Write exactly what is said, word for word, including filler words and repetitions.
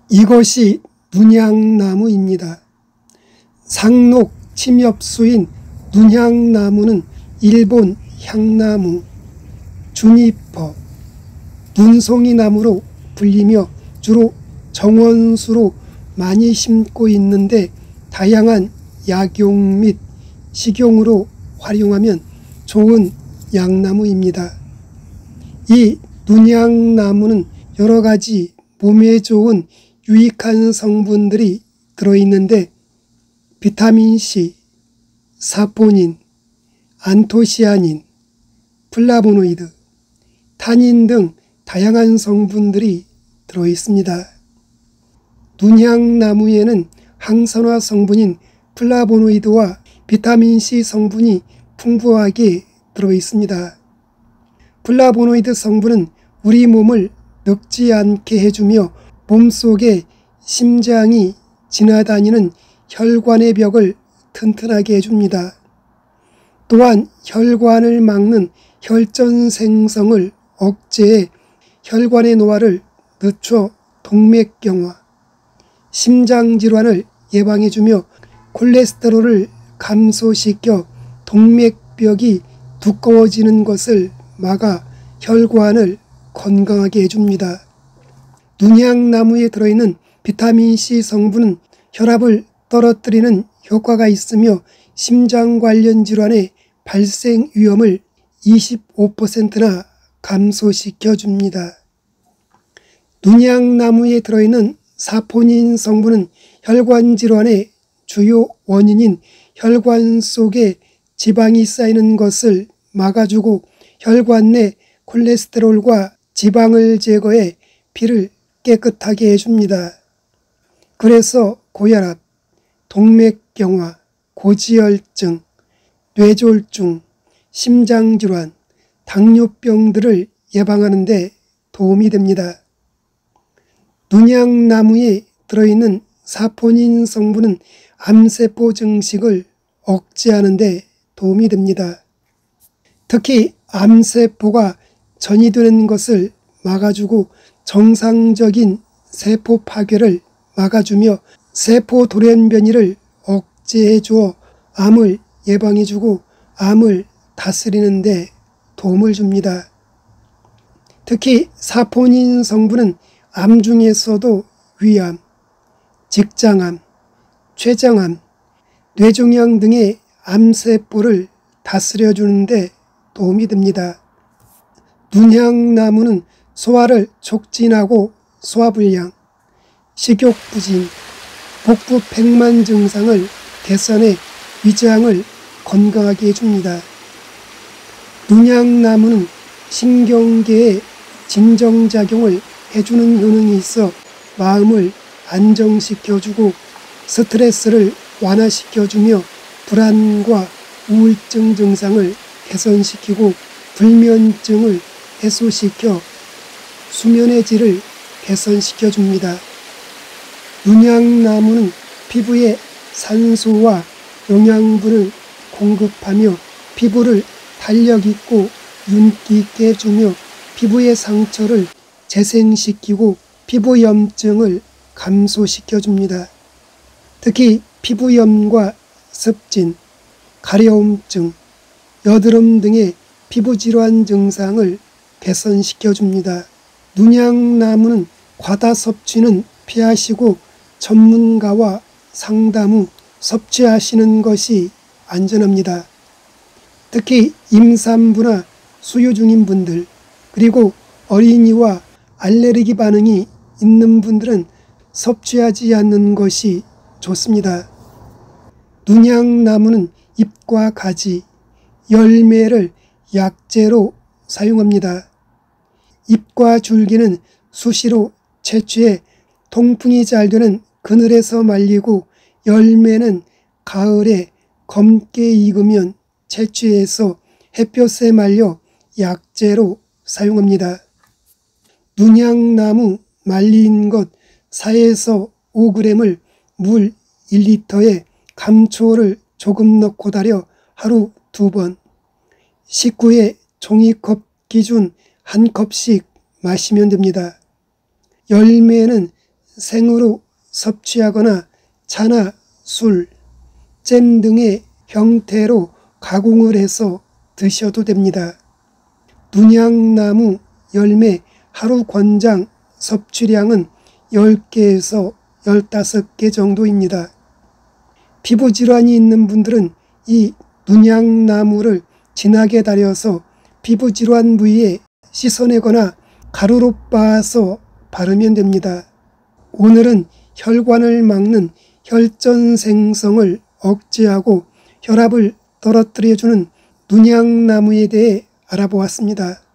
이것이 눈향나무입니다. 상록 침엽수인 눈향나무는 일본 향나무, 주니퍼, 눈송이나무로 불리며 주로 정원수로 많이 심고 있는데 다양한 약용 및 식용으로 활용하면 좋은 약나무입니다. 이 눈향나무는 여러가지 몸에 좋은 유익한 성분들이 들어있는데 비타민C, 사포닌, 안토시아닌, 플라보노이드, 타닌 등 다양한 성분들이 들어있습니다. 눈향나무에는 항산화 성분인 플라보노이드와 비타민C 성분이 풍부하게 들어있습니다. 플라보노이드 성분은 우리 몸을 늙지 않게 해주며 몸속에 심장이 지나다니는 혈관의 벽을 튼튼하게 해줍니다. 또한 혈관을 막는 혈전 생성을 억제해 혈관의 노화를 늦춰 동맥경화, 심장질환을 예방해주며 콜레스테롤을 감소시켜 동맥벽이 두꺼워지는 것을 막아 혈관을 건강하게 해줍니다. 눈향나무에 들어있는 비타민C 성분은 혈압을 떨어뜨리는 효과가 있으며 심장 관련 질환의 발생 위험을 이십오 퍼센트나 감소시켜 줍니다. 눈향나무에 들어있는 사포닌 성분은 혈관 질환의 주요 원인인 혈관 속에 지방이 쌓이는 것을 막아주고 혈관 내 콜레스테롤과 지방을 제거해 피를 깨끗하게 해줍니다. 그래서 고혈압, 동맥경화, 고지혈증, 뇌졸중, 심장질환, 당뇨병들을 예방하는 데 도움이 됩니다. 눈향나무에 들어있는 사포닌 성분은 암세포 증식을 억제하는 데 도움이 됩니다. 특히 암세포가 전이되는 것을 막아주고 정상적인 세포 파괴를 막아주며 세포 돌연변이를 억제해 주어 암을 예방해주고 암을 다스리는 데 도움을 줍니다. 특히 사포닌 성분은 암 중에서도 위암, 직장암, 췌장암, 뇌종양 등의 암세포를 다스려주는 데 도움이 됩니다. 눈향나무는 소화를 촉진하고 소화불량, 식욕부진, 복부 팽만 증상을 개선해 위장을 건강하게 해줍니다. 눈향나무는 신경계에 진정작용을 해주는 효능이 있어 마음을 안정시켜주고 스트레스를 완화시켜주며 불안과 우울증 증상을 개선시키고 불면증을 해소시켜 수면의 질을 개선시켜줍니다. 눈향나무는 피부에 산소와 영양분을 공급하며 피부를 탄력있고 윤기있게 해주며 피부의 상처를 재생시키고 피부염증을 감소시켜줍니다. 특히 피부염과 습진, 가려움증, 여드름 등의 피부질환 증상을 개선시켜줍니다. 눈향나무는 과다 섭취는 피하시고 전문가와 상담 후 섭취하시는 것이 안전합니다. 특히 임산부나 수유 중인 분들, 그리고 어린이와 알레르기 반응이 있는 분들은 섭취하지 않는 것이 좋습니다. 눈향나무는 잎과 가지, 열매를 약재로 사용합니다. 잎과 줄기는 수시로 채취해 통풍이 잘 되는 그늘에서 말리고 열매는 가을에 검게 익으면 채취해서 햇볕에 말려 약재로 사용합니다. 눈향나무 말린 것 사에서 오 그램을 물 일 리터에 감초를 조금 넣고 달여 하루 두 번, 식후에 종이컵 기준 한 컵씩 마시면 됩니다. 열매는 생으로 섭취하거나 차나 술, 잼 등의 형태로 가공을 해서 드셔도 됩니다. 눈양나무 열매 하루 권장 섭취량은 열 개에서 열다섯 개 정도입니다. 피부질환이 있는 분들은 이 눈양나무를 진하게 달여서 피부질환 부위에 씻어내거나 가루로 빻아서 바르면 됩니다. 오늘은 혈관을 막는 혈전 생성을 억제하고 혈압을 떨어뜨려주는 눈양나무에 대해 알아보았습니다.